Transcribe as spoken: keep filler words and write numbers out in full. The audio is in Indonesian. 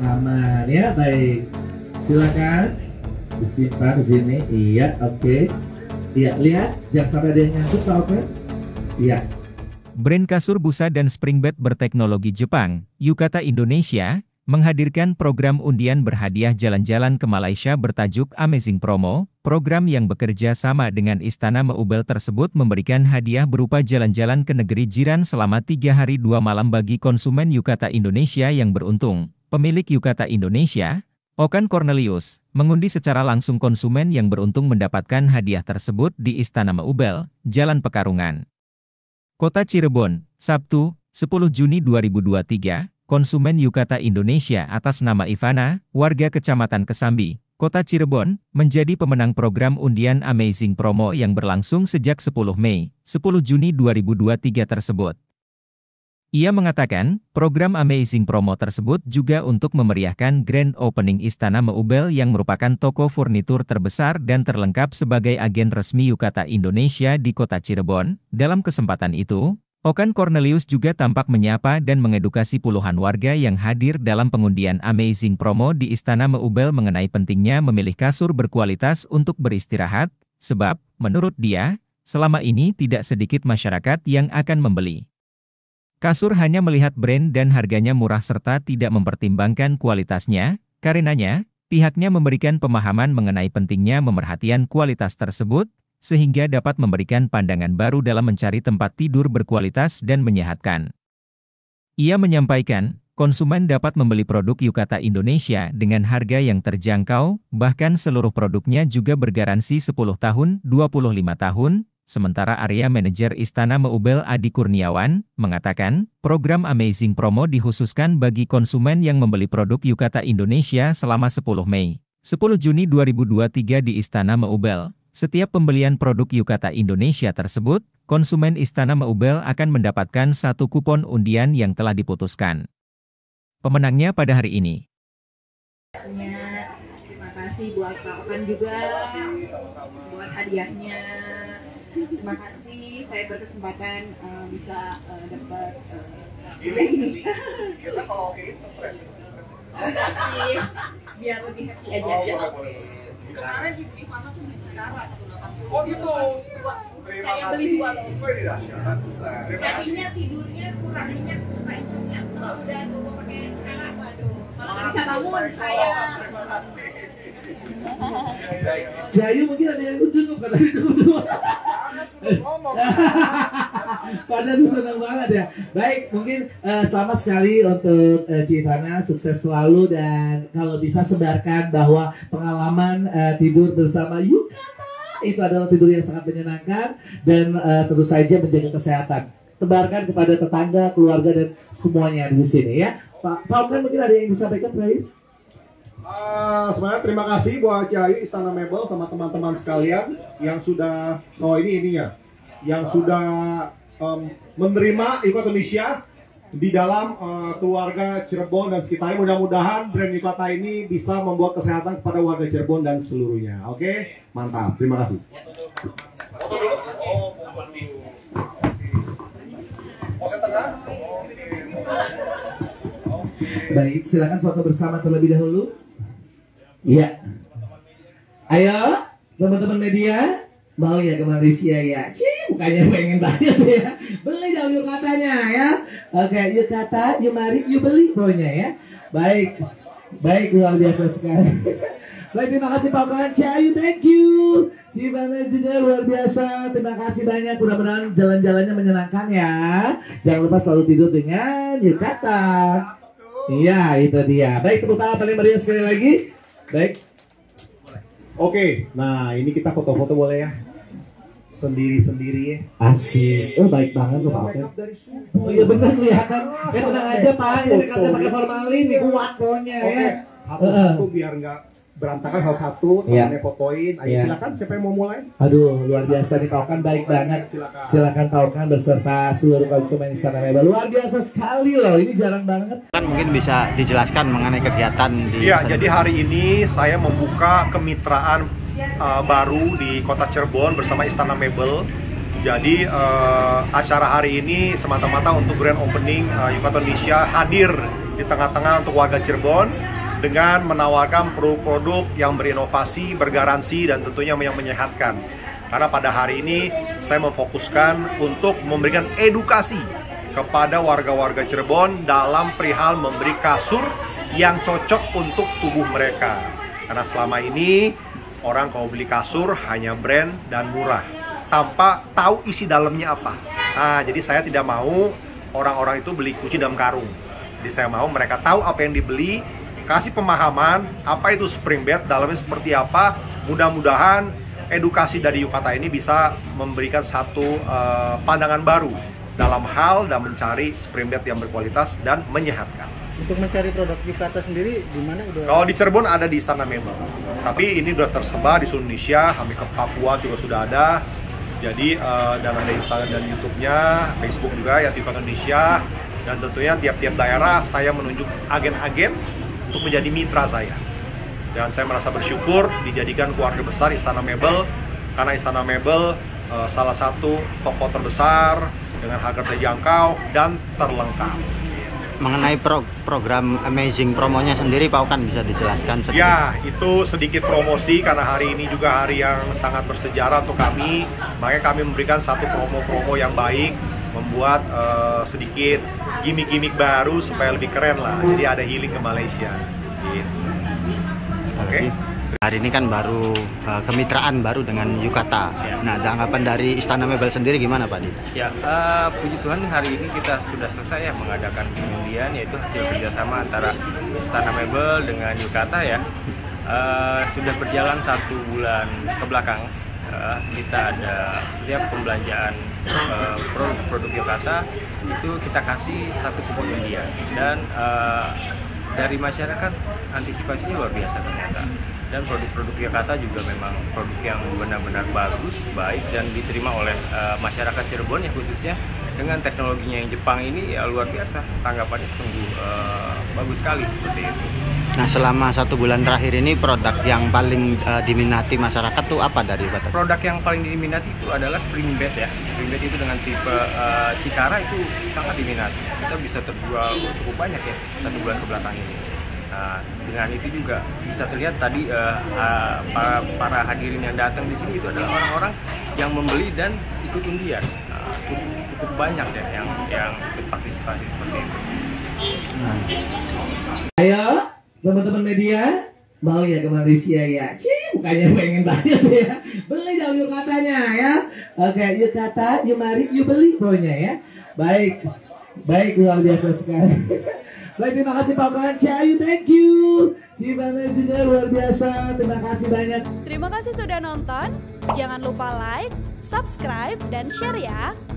aman ya. Baik, silakan disimpan di sini. Iya, oke. Okay. Iya, lihat jangan sampai ada yang nyangkut Pak Open. Iya. Brand kasur busa dan springbed berteknologi Jepang, Yukata Indonesia, menghadirkan program undian berhadiah jalan-jalan ke Malaysia bertajuk Amazing Promo. Program yang bekerja sama dengan Istana Meubel tersebut memberikan hadiah berupa jalan-jalan ke negeri jiran selama tiga hari dua malam bagi konsumen Yukata Indonesia yang beruntung. Pemilik Yukata Indonesia, Okan Cornelius, mengundi secara langsung konsumen yang beruntung mendapatkan hadiah tersebut di Istana Meubel, Jalan Pekarungan, Kota Cirebon, Sabtu, sepuluh Juni dua ribu dua puluh tiga, konsumen Yukata Indonesia atas nama Ivana, warga Kecamatan Kesambi, Kota Cirebon, menjadi pemenang program undian Amazing Promo yang berlangsung sejak sepuluh Mei, sepuluh Juni dua ribu dua puluh tiga tersebut. Ia mengatakan, program Amazing Promo tersebut juga untuk memeriahkan Grand Opening Istana Meubel yang merupakan toko furnitur terbesar dan terlengkap sebagai agen resmi Yukata Indonesia di Kota Cirebon. Dalam kesempatan itu, Okan Cornelius juga tampak menyapa dan mengedukasi puluhan warga yang hadir dalam pengundian Amazing Promo di Istana Meubel mengenai pentingnya memilih kasur berkualitas untuk beristirahat, sebab, menurut dia, selama ini tidak sedikit masyarakat yang akan membeli kasur hanya melihat brand dan harganya murah serta tidak mempertimbangkan kualitasnya. Karenanya, pihaknya memberikan pemahaman mengenai pentingnya memerhatikan kualitas tersebut, sehingga dapat memberikan pandangan baru dalam mencari tempat tidur berkualitas dan menyehatkan. Ia menyampaikan, konsumen dapat membeli produk Yukata Indonesia dengan harga yang terjangkau, bahkan seluruh produknya juga bergaransi sepuluh tahun, dua puluh lima tahun. Sementara Area Manajer Istana Meubel Adi Kurniawan, mengatakan, program Amazing Promo dikhususkan bagi konsumen yang membeli produk Yukata Indonesia selama sepuluh Mei, sepuluh Juni dua ribu dua puluh tiga di Istana Meubel. Setiap pembelian produk Yukata Indonesia tersebut, konsumen Istana Meubel akan mendapatkan satu kupon undian yang telah diputuskan. Pemenangnya pada hari ini. Terima kasih buat Pak Okan juga, buat hadiahnya. Terima kasih, saya berkesempatan uh, bisa uh, dapat uh, ini. Kita kalau oke stres. Kasih, biar lebih happy aja. Oh, boleh, boleh. Kemarin di Ivana tuh di sekarang satu delapan puluh. Oh gitu. Terima saya beli dua loh. Oh ini dahsyat besar. Jadinya tidurnya kurang nyenyak, suka insomnia. Kalau udah coba pakai sekarang, waduh. Kalau nggak bisa bangun saya. Terima kasih. Jayu mungkin ada yang lucu kok kata itu tuh. Padahal tuh senang banget ya. Baik, mungkin uh, selamat sekali untuk uh, Civana, sukses selalu dan kalau bisa sebarkan bahwa pengalaman uh, tidur bersama Yukata itu adalah tidur yang sangat menyenangkan dan uh, tentu saja menjaga kesehatan. Tebarkan kepada tetangga, keluarga dan semuanya di sini ya. Pak, Pak kan mungkin ada yang disampaikan terakhir? Uh, sebenarnya terima kasih buat Ciayu Istana Meubel sama teman-teman sekalian yang sudah, oh ini ininya, yang sudah um, menerima Yukata Indonesia di dalam uh, keluarga Cirebon dan sekitarnya. Mudah-mudahan brand Yukata ini bisa membuat kesehatan kepada warga Cirebon dan seluruhnya. Oke, okay? Mantap. Terima kasih. Baik, silakan foto bersama terlebih dahulu. Iya. Ayo, teman-teman media, mau ya ke Malaysia ya? Cih, bukannya pengen banget ya. Beli dong Yukatanya ya. Oke, Yukata, you mari, you beli pokoknya ya. Baik, baik luar biasa sekali. Baik, terima kasih Pak Okan, Ciayu, thank you. Civana juga luar biasa, terima kasih banyak. Mudah-mudahan jalan-jalannya menyenangkan ya. Jangan lupa selalu tidur dengan Yukata. Iya, itu dia. Baik, tepuk tangan paling meriah sekali lagi. Baik. Oke, nah ini kita foto-foto boleh ya? Sendiri-sendiri ya. Asik. Oh, baik banget loh Pak Okan. Oh iya benar kelihatan. Eh tenang aja Pak, ini katanya pakai formalin nih, kuat pokoknya ya. Aku biar nggak berantakan hal satu, temennya fotoin. Ayo yeah. Silakan, siapa yang mau mulai? Aduh, luar biasa nih Pak Okan, baik banget. Silakan. Silakan Pak Okan beserta seluruh konsumen Istana Meubel. Luar biasa sekali loh, ini jarang banget. Kan mungkin bisa dijelaskan mengenai kegiatan di. Iya, jadi hari ini saya membuka kemitraan uh, baru di Kota Cirebon bersama Istana Meubel. Jadi uh, acara hari ini semata-mata untuk grand opening uh, Yukata Indonesia hadir di tengah-tengah untuk warga Cirebon. dengan menawarkan produk-produk yang berinovasi, bergaransi, dan tentunya yang menyehatkan. Karena pada hari ini saya memfokuskan untuk memberikan edukasi kepada warga-warga Cirebon dalam perihal memberi kasur yang cocok untuk tubuh mereka. Karena selama ini orang kalau beli kasur hanya brand dan murah, tanpa tahu isi dalamnya apa. Nah, jadi saya tidak mau orang-orang itu beli kucing dalam karung. Jadi saya mau mereka tahu apa yang dibeli, kasih pemahaman apa itu spring bed, dalamnya seperti apa. Mudah-mudahan edukasi dari Yukata ini bisa memberikan satu uh, pandangan baru dalam hal dan mencari spring bed yang berkualitas dan menyehatkan. Untuk mencari produk Yukata sendiri di mana udah? Kalau di Cirebon ada di Istana Mebel. Tapi ini sudah tersebar di seluruh Indonesia, hampir ke Papua juga sudah ada. Jadi uh, dan ada Instagram dan YouTube-nya, Facebook juga ya Yukata Indonesia. Dan tentunya tiap-tiap daerah saya menunjuk agen-agen untuk menjadi mitra saya. Dan saya merasa bersyukur dijadikan keluarga besar Istana Mebel, karena Istana Mebel uh, salah satu toko terbesar dengan harga terjangkau dan terlengkap. Mengenai pro program Amazing Promonya sendiri, Pak Okan bisa dijelaskan sedikit? Ya, itu sedikit promosi karena hari ini juga hari yang sangat bersejarah untuk kami. Makanya kami memberikan satu promo-promo yang baik, membuat uh, sedikit gimmick-gimmick baru supaya lebih keren lah. Jadi ada healing ke Malaysia. Gitu. Oke. Okay. Hari ini kan baru uh, kemitraan baru dengan Yukata. Ya. Nah, tanggapan dari Istana Mebel sendiri gimana, Pak? Ya, uh, puji Tuhan hari ini kita sudah selesai ya mengadakan pengundian, yaitu hasil kerjasama antara Istana Mebel dengan Yukata ya. Uh, sudah berjalan satu bulan ke belakang. Uh, kita ada setiap pembelanjaan uh, produk-produk Yukata itu kita kasih satu kupon undian, dan uh, dari masyarakat antisipasinya luar biasa ternyata. Dan produk-produk Yukata juga memang produk yang benar-benar bagus, baik, dan diterima oleh uh, masyarakat Cirebon ya khususnya. Dengan teknologinya yang Jepang ini ya luar biasa, tanggapannya sungguh uh, bagus sekali seperti itu. Nah, selama satu bulan terakhir ini produk yang paling uh, diminati masyarakat tuh apa dari Yukata? Produk yang paling diminati itu adalah spring bed ya. Spring bed itu dengan tipe uh, Cikara itu sangat diminati. Kita bisa terjual cukup banyak ya satu bulan ke belakang ini. Nah, dengan itu juga bisa terlihat tadi uh, uh, para, para hadirin yang datang di sini itu adalah orang-orang yang membeli dan ikut undian. Uh, cukup, cukup banyak ya yang yang ikut partisipasi seperti itu. Nah. Ayo, teman-teman media, mau ya ke Malaysia ya? Cih, bukannya pengen banget ya. Beli dong Yukatanya ya. Oke, Yukata, you mari, you beli pokoknya ya. Baik, baik, luar biasa sekali. Baik, terima kasih Pak Okan, Ciayu, thank you. Cibana juga luar biasa, terima kasih banyak. Terima kasih sudah nonton, jangan lupa like, subscribe, dan share ya.